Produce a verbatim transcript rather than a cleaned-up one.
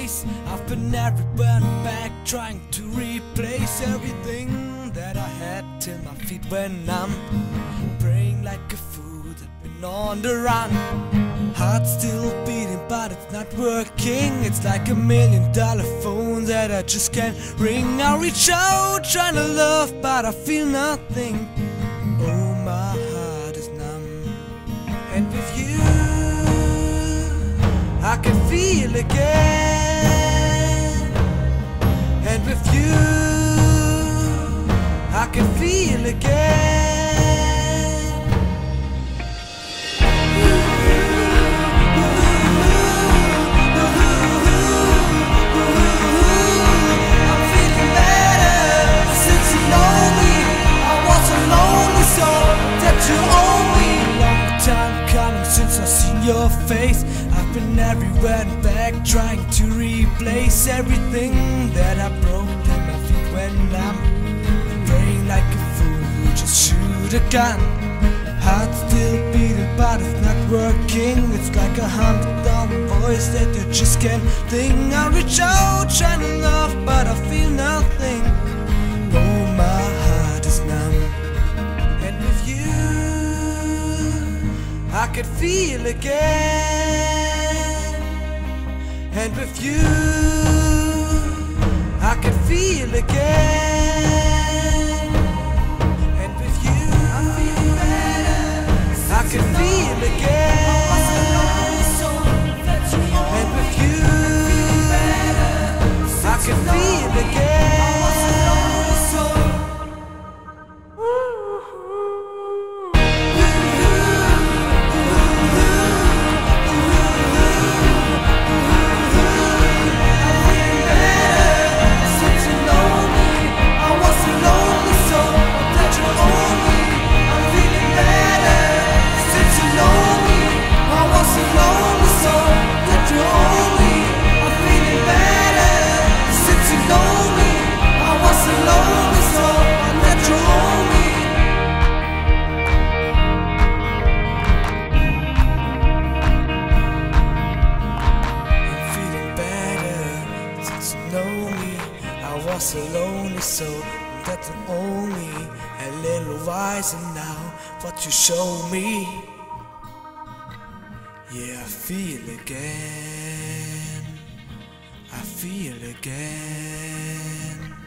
place. I've been everywhere and back, trying to replace everything that I had till my feet when I'm praying like a fool that been on the run. Heart still beating but it's not working. It's like a million dollar phone that I just can't ring. I reach out trying to love but I feel nothing. Oh, my heart is numb. And with you I can feel again. And with you I can feel again. I'm feeling better since you know me. I was a lonely soul that you owe me. Long time coming since I've seen your face. I've been everywhere and back, trying to replace everything that I broke in my feet when I'm praying like a fool who just shoot a gun. Heart still beating but it's not working. It's like a hundred dollar voice that you just can't think. I reach out trying to love but I feel nothing. Oh, my heart is numb. And with you I could feel again. And with you I can feel again. And with you I'm feeling better. I can feel again. And with you I can feel again. I was a lonely soul that only a little wiser now. What you show me, yeah, I feel again. I feel again.